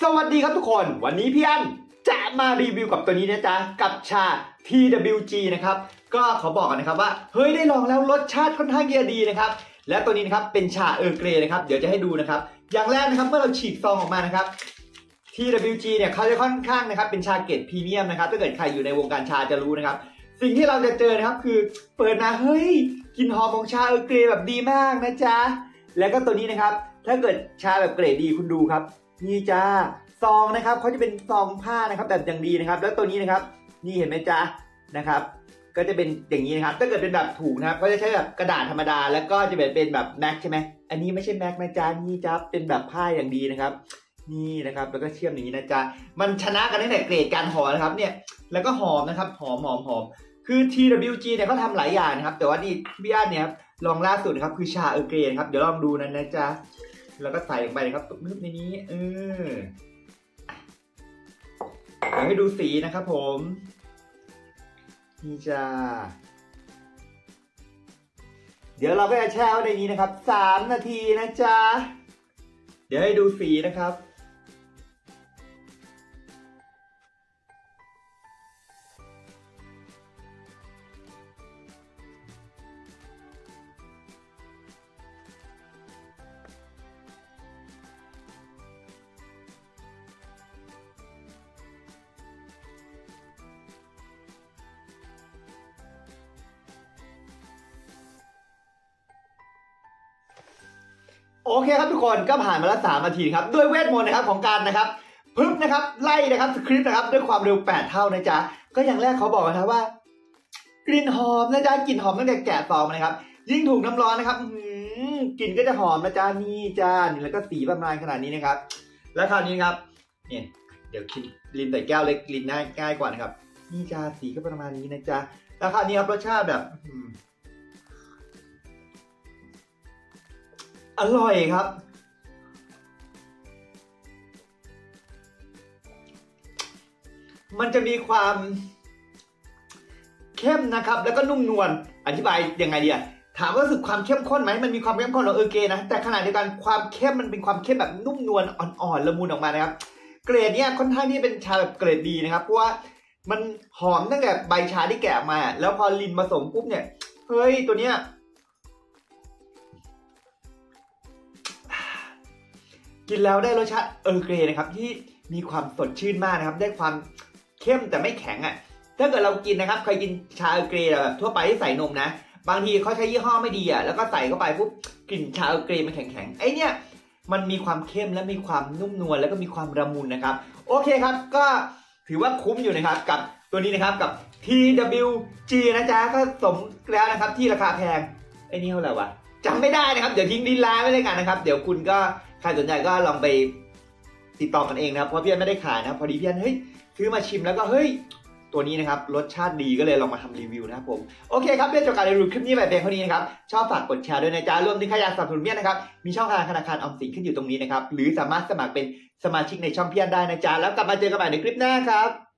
สวัสดีครับทุกคนวันนี้พี่อันจะมารีวิวกับตัวนี้นะจ๊ะกับชา TWG นะครับก็ขอบอกกันนะครับว่าเฮ้ยได้ลองแล้วรสชาติค่อนข้างดีนะครับและตัวนี้นะครับเป็นชาเออร์เกรย์นะครับเดี๋ยวจะให้ดูนะครับอย่างแรกนะครับเมื่อเราฉีกซองออกมานะครับ TWG เนี่ยเขาจะค่อนข้างนะครับเป็นชาเกรดพรีเมียมนะครับถ้าเกิดใครอยู่ในวงการชาจะรู้นะครับสิ่งที่เราจะเจอนะครับคือเปิดมาเฮ้ยกลิ่นหอมของชาเออร์เกรย์แบบดีมากนะจ๊ะแล้วก็ตัวนี้นะครับถ้าเกิดชาแบบเกรดดีคุณดูครับนี่จ้าซองนะครับเขาจะเป็นซองผ้านะครับแบบอย่างดีนะครับแล้วตัวนี้นะครับนี่เห็นไหมจ๊ะนะครับก็จะเป็นอย่างนี้นะครับถ้าเกิดเป็นแบบถูกนะครับก็จะใช้แบบกระดาษธรรมดาแล้วก็จะเป็นแบบแม็กใช่ไหมอันนี้ไม่ใช่แม็กนะจ๊ะนี่จ๊ะเป็นแบบผ้าอย่างดีนะครับนี่นะครับแล้วก็เชื่อมอย่างนี้นะจ๊ะมันชนะกันตั้งแต่เกรดการห่อนะครับเนี่ยแล้วก็หอมนะครับหอมคือ TWG เนี่ยเขาทำหลายอย่างนะครับแต่ว่านี่พี่อันเนี่ยลองล่าสุดนะครับคือชาเออร์เกรย์นะครับเดี๋ยวลองดูนะจ๊ะแล้วก็ใส่ลงไปนะครับตุ๊บในนี้เดี๋ยวให้ดูสีนะครับผมนี่จ้าเดี๋ยวเราก็จะแช่ไว้ในนี้นะครับ3 นาทีนะจ๊ะเดี๋ยวให้ดูสีนะครับโอเคครับทุกคนก็ผ่านมาแล้ว3 นาทีครับด้วยเวทมนต์นะครับของการนะครับพึบนะครับไล่นะครับสคริปต์นะครับด้วยความเร็ว8 เท่านะจ๊ะก็อย่างแรกเขาบอกนะครับว่ากลิ่นหอมนะจ๊ะกลิ่นหอมตั้งแต่แกะซองนะครับยิ่งถูกน้ำร้อนนะครับกลิ่นก็จะหอมนะจ๊ะนี่จ้านี่แล้วก็สีประมาณขนาดนี้นะครับแล้วคราวนี้ครับเนี่ยเดี๋ยวคิดลินใส่แก้วเล็กลินง่ายกว่านะครับนี่จ้าสีก็ประมาณนี้นะจ๊ะแล้วคราวนี้ครับรสชาติแบบอร่อยครับมันจะมีความเข้มนะครับแล้วก็นุ่มนวลอธิบายยังไงดีอะถามว่ารู้สึกความเข้มข้นไหมมันมีความเข้มข้นของเออร์เกนะแต่ขณะเดียวกันความเข้มมันเป็นความเข้มแบบนุ่มนวลอ่อนๆละมุนออกมานะครับเกรดเนี้ยค่อนข้างที่เป็นชาแบบเกรดดีนะครับเพราะว่ามันหอมตั้งแต่ใบชาที่แกะมาแล้วพอลินผสมปุ๊บเนี่ยเฮ้ยตัวเนี้ยกินแล้วได้รสชาติเออร์เกรย์นะครับที่มีความสดชื่นมากนะครับได้ความเข้มแต่ไม่แข็งอ่ะถ้าเกิดเรากินนะครับเคยกินชาเออร์เกรย์แบบทั่วไปที่ใส่นมนะบางทีเขาใช้ยี่ห้อไม่ดีอ่ะแล้วก็ใส่เข้าไปปุ๊บกลิ่นชาเออร์เกรย์มันแข็งไอ้เนี่ยมันมีความเข้มและมีความนุ่มนวลแล้วก็มีความละมุนนะครับโอเคครับก็ถือว่าคุ้มอยู่นะครับกับตัวนี้นะครับกับ TWG นะจ๊ะก็สมแล้วนะครับที่ราคาแพงไอ้นี่เท่าไหร่วะจำไม่ได้นะครับเดี๋ยวทิ้งลิงก์ร้านไว้เลยกันนะครับเดี๋ยวคุณก็ใครสนใจก็ลองไปติดต่อกันเองนะครับเพราะพี่อันไม่ได้ขายนะพอดีพี่อันเฮ้ยซื้อมาชิมแล้วก็เฮ้ยตัวนี้นะครับรสชาติดีก็เลยลองมาทำรีวิวนะครับผมโอเคครับเพื่อจบการรีวิวคลิปนี้แบบเพียงเท่านี้นะครับชอบฝากกดแชร์ด้วยนะจ๊ะรวมถึงใครอยากสนับสนุนพี่อันนะครับมีช่องทางธนาคารออมสินขึ้นอยู่ตรงนี้นะครับหรือสามารถสมัครเป็นสมาชิกในช่องพี่อันได้นะจ๊ะแล้วกลับมาเจอกันใหม่ในคลิปหน้าครับ